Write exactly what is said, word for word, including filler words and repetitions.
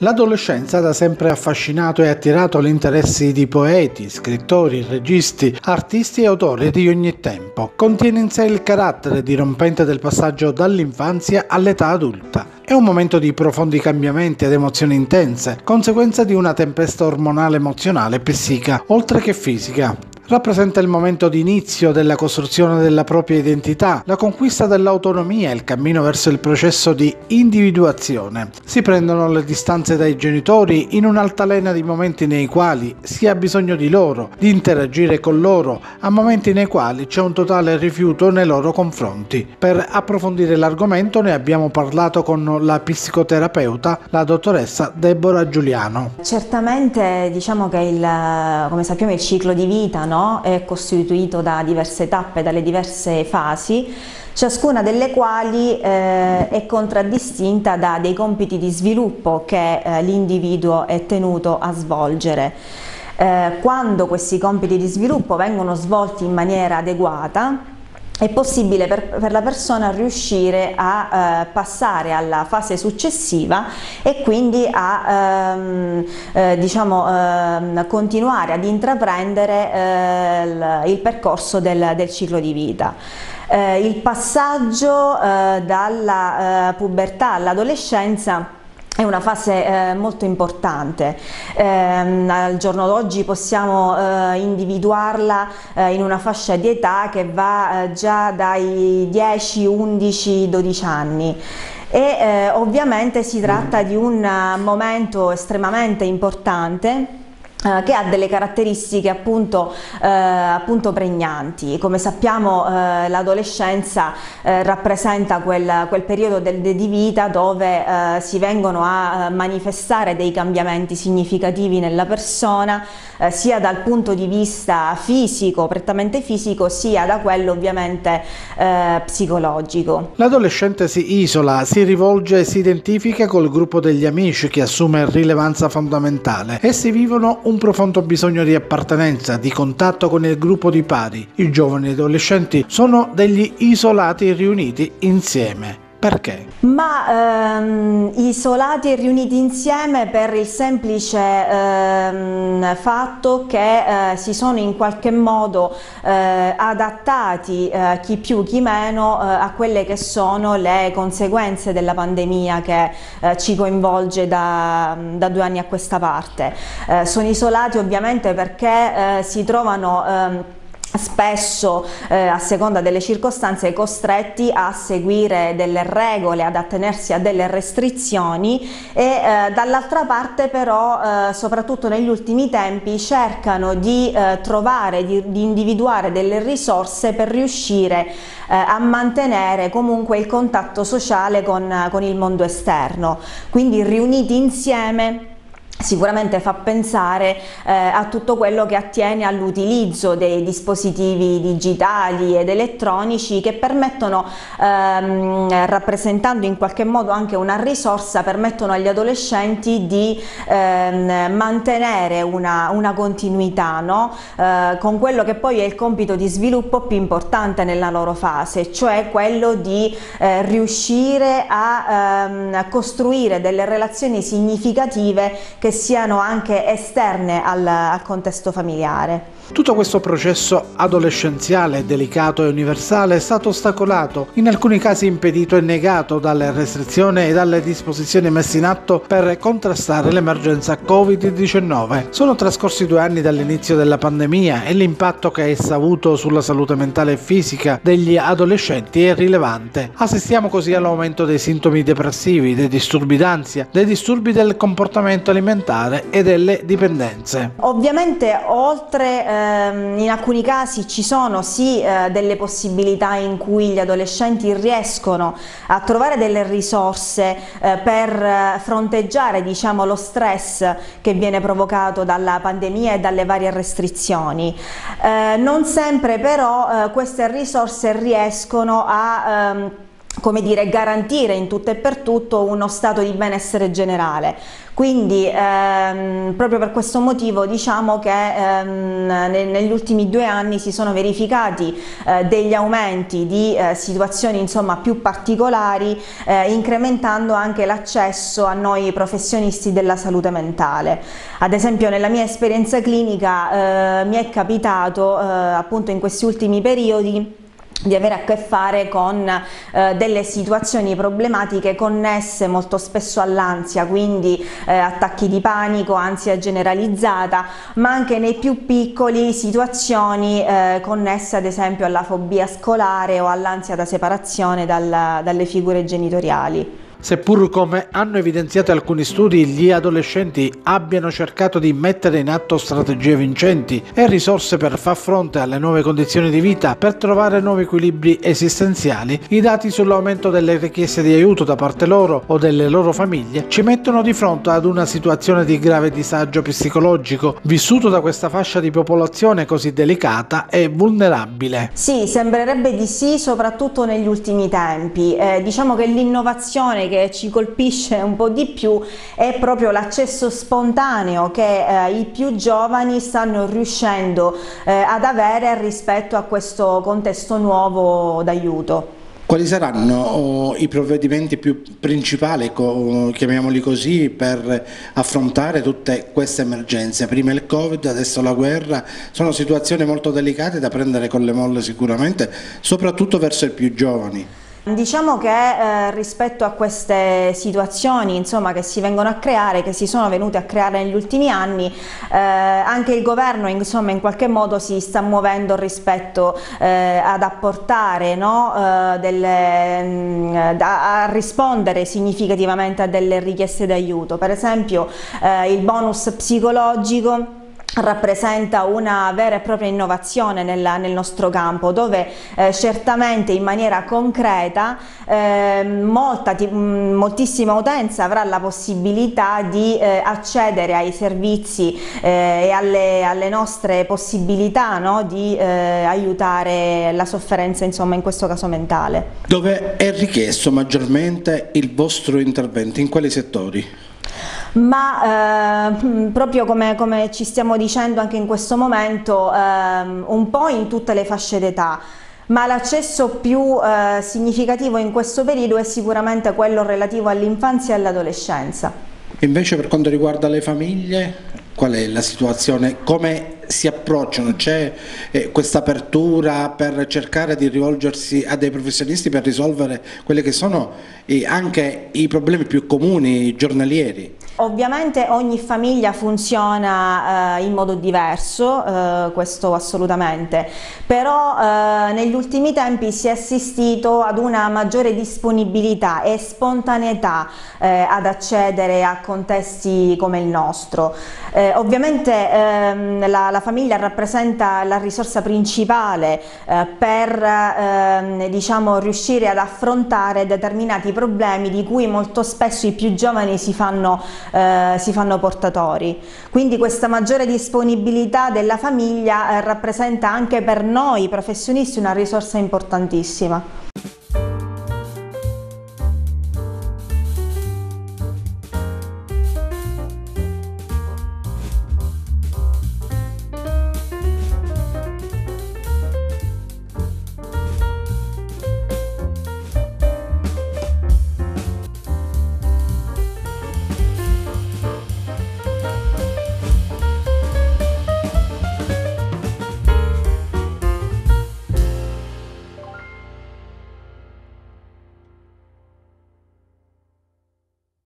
L'adolescenza ha da sempre affascinato e attirato gli interessi di poeti, scrittori, registi, artisti e autori di ogni tempo. Contiene in sé il carattere dirompente del passaggio dall'infanzia all'età adulta. È un momento di profondi cambiamenti ed emozioni intense, conseguenza di una tempesta ormonale, emozionale e psichica, oltre che fisica. Rappresenta il momento di inizio della costruzione della propria identità, la conquista dell'autonomia e il cammino verso il processo di individuazione. Si prendono le distanze dai genitori in un'altalena di momenti nei quali si ha bisogno di loro, di interagire con loro, a momenti nei quali c'è un totale rifiuto nei loro confronti. Per approfondire l'argomento ne abbiamo parlato con la psicoterapeuta, la dottoressa Deborah Giuliano. Certamente diciamo che il, come sappiamo il ciclo di vita, no? È costituito da diverse tappe, dalle diverse fasi, ciascuna delle quali eh, è contraddistinta da dei compiti di sviluppo che eh, l'individuo è tenuto a svolgere. Eh, quando questi compiti di sviluppo vengono svolti in maniera adeguata, è possibile per, per la persona riuscire a eh, passare alla fase successiva e quindi a ehm, eh, diciamo, ehm, continuare ad intraprendere eh, il, il percorso del, del ciclo di vita. Eh, il passaggio eh, dalla eh, pubertà all'adolescenza è una fase eh, molto importante. Eh, al giorno d'oggi possiamo eh, individuarla eh, in una fascia di età che va eh, già dai dieci, undici, dodici anni. E eh, ovviamente si tratta di un momento estremamente importante che ha delle caratteristiche appunto, eh, appunto pregnanti. Come sappiamo eh, l'adolescenza eh, rappresenta quel, quel periodo del, di vita dove eh, si vengono a manifestare dei cambiamenti significativi nella persona, eh, sia dal punto di vista fisico, prettamente fisico, sia da quello ovviamente eh, psicologico. L'adolescente si isola, si rivolge e si identifica col gruppo degli amici che assume rilevanza fondamentale. Essi vivono un un profondo bisogno di appartenenza, di contatto con il gruppo di pari. I giovani adolescenti sono degli isolati riuniti insieme. Perché? Ma ehm, isolati e riuniti insieme per il semplice ehm, fatto che eh, si sono in qualche modo eh, adattati, eh, chi più chi meno, eh, a quelle che sono le conseguenze della pandemia che eh, ci coinvolge da, da due anni a questa parte. Eh, sono isolati ovviamente perché eh, si trovano ehm, spesso eh, a seconda delle circostanze costretti a seguire delle regole, ad attenersi a delle restrizioni e eh, dall'altra parte però eh, soprattutto negli ultimi tempi cercano di eh, trovare, di, di individuare delle risorse per riuscire eh, a mantenere comunque il contatto sociale con, con il mondo esterno, quindi riuniti insieme. Sicuramente fa pensare eh, a tutto quello che attiene all'utilizzo dei dispositivi digitali ed elettronici che permettono, ehm, rappresentando in qualche modo anche una risorsa, permettono agli adolescenti di ehm, mantenere una, una continuità, no? eh, con quello che poi è il compito di sviluppo più importante nella loro fase, cioè quello di eh, riuscire a, ehm, a costruire delle relazioni significative che siano anche esterne al, al contesto familiare. Tutto questo processo adolescenziale, delicato e universale è stato ostacolato, in alcuni casi impedito e negato dalle restrizioni e dalle disposizioni messe in atto per contrastare l'emergenza covid diciannove. Sono trascorsi due anni dall'inizio della pandemia e l'impatto che essa ha avuto sulla salute mentale e fisica degli adolescenti è rilevante. Assistiamo così all'aumento dei sintomi depressivi, dei disturbi d'ansia, dei disturbi del comportamento alimentare e delle dipendenze. Ovviamente oltre eh, in alcuni casi ci sono sì eh, delle possibilità in cui gli adolescenti riescono a trovare delle risorse eh, per fronteggiare, diciamo, lo stress che viene provocato dalla pandemia e dalle varie restrizioni. Eh, non sempre però eh, queste risorse riescono a ehm, come dire, garantire in tutto e per tutto uno stato di benessere generale. Quindi ehm, proprio per questo motivo diciamo che ehm, ne, negli ultimi due anni si sono verificati eh, degli aumenti di eh, situazioni insomma più particolari, eh, incrementando anche l'accesso a noi professionisti della salute mentale. Ad esempio nella mia esperienza clinica eh, mi è capitato eh, appunto in questi ultimi periodi di avere a che fare con eh, delle situazioni problematiche connesse molto spesso all'ansia, quindi eh, attacchi di panico, ansia generalizzata, ma anche nei più piccoli situazioni eh, connesse ad esempio alla fobia scolare o all'ansia da separazione dal, dalle figure genitoriali. Seppur, come hanno evidenziato alcuni studi, gli adolescenti abbiano cercato di mettere in atto strategie vincenti e risorse per far fronte alle nuove condizioni di vita, per trovare nuovi equilibri esistenziali, i dati sull'aumento delle richieste di aiuto da parte loro o delle loro famiglie ci mettono di fronte ad una situazione di grave disagio psicologico vissuto da questa fascia di popolazione così delicata e vulnerabile. Sì, sembrerebbe di sì, soprattutto negli ultimi tempi. Eh, diciamo che l'innovazione che ci colpisce un po' di più è proprio l'accesso spontaneo che eh, i più giovani stanno riuscendo eh, ad avere rispetto a questo contesto nuovo d'aiuto. Quali saranno oh, i provvedimenti più principali, oh, chiamiamoli così, per affrontare tutte queste emergenze? Prima il Covid, adesso la guerra, sono situazioni molto delicate da prendere con le molle sicuramente, soprattutto verso i più giovani. Diciamo che eh, rispetto a queste situazioni insomma, che si vengono a creare, che si sono venute a creare negli ultimi anni, eh, anche il governo insomma, in qualche modo si sta muovendo rispetto eh, ad apportare, no, eh, delle, mh, a, a rispondere significativamente a delle richieste d'aiuto. Per esempio eh, il bonus psicologico rappresenta una vera e propria innovazione nel, nel nostro campo, dove eh, certamente in maniera concreta eh, molta, moltissima utenza avrà la possibilità di eh, accedere ai servizi eh, e alle, alle nostre possibilità, no, di eh, aiutare la sofferenza insomma, in questo caso mentale. Dove è richiesto maggiormente il vostro intervento? In quali settori? Ma eh, proprio come, come ci stiamo dicendo anche in questo momento, eh, un po' in tutte le fasce d'età, ma l'accesso più eh, significativo in questo periodo è sicuramente quello relativo all'infanzia e all'adolescenza. Invece per quanto riguarda le famiglie, qual è la situazione? Come si approcciano? C'è eh, questa apertura per cercare di rivolgersi a dei professionisti per risolvere quelli che sono eh, anche i problemi più comuni, giornalieri? Ovviamente ogni famiglia funziona eh, in modo diverso, eh, questo assolutamente, però eh, negli ultimi tempi si è assistito ad una maggiore disponibilità e spontaneità eh, ad accedere a contesti come il nostro. Eh, ovviamente ehm, la, la famiglia rappresenta la risorsa principale eh, per eh, diciamo, riuscire ad affrontare determinati problemi di cui molto spesso i più giovani si fanno, eh, si fanno portatori. Quindi questa maggiore disponibilità della famiglia eh, rappresenta anche per noi professionisti una risorsa importantissima.